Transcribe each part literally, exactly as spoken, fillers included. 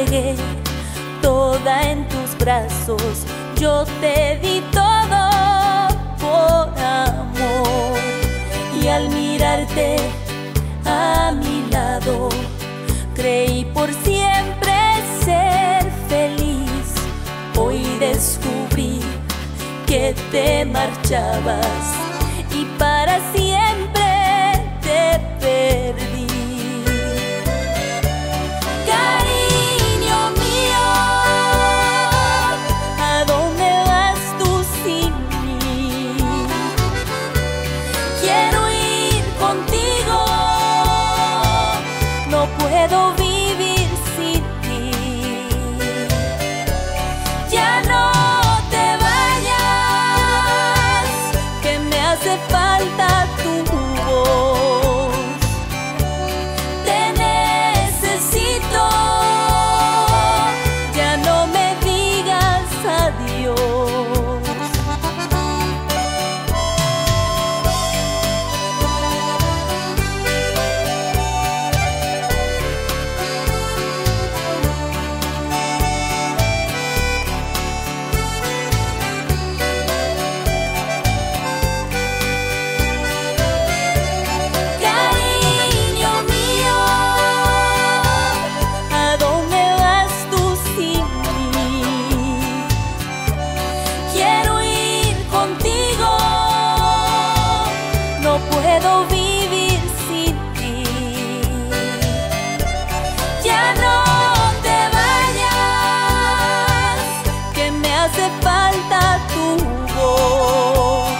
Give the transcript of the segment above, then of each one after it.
entregué toda en tus brazos, yo te di todo por amor. Y al mirarte a mi lado, creí por siempre ser feliz. Hoy descubrí que te marchabas y para siempre te perdí. Cariño mío, ¿a dónde vas tú sin mí? Quiero ir contigo, no puedo vivir sin ti. Ya no te vayas, que me hace falta tu voz. Te necesito, ya no me digas adiós. Cariño mío, ¿a dónde vas tú sin mí? Quiero ir contigo, no puedo vivir sin ti. Ya no te vayas, que me hace falta tu voz.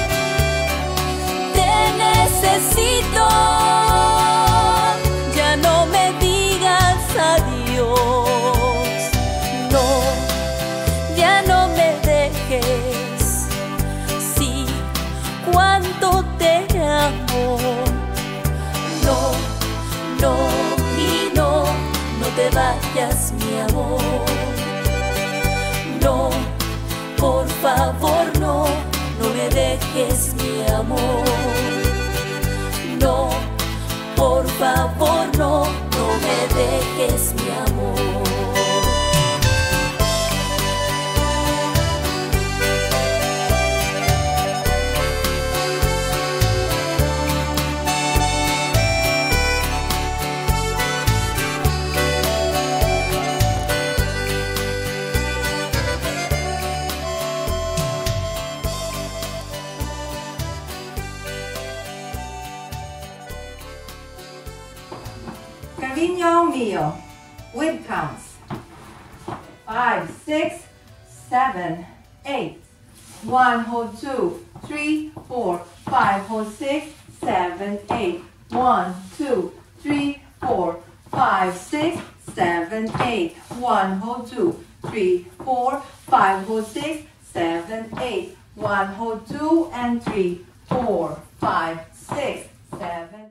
Te necesito, ya no me digas adiós. No, ya no me dejes, sí, cuánto te amo. No, no y no, no te vayas, mi amor. No, por favor, no, no me dejes, mi amor. No, por favor, no, no me dejes, mi amor. Carino mio, with counts. Five, six, seven, eight. One, hold two, three, four, five, hold six, seven, eight. One, two, three, four, five, six, seven, eight. One, hold two, three, four, five, hold six, seven, eight. One, hold two and three, four, five, six, seven.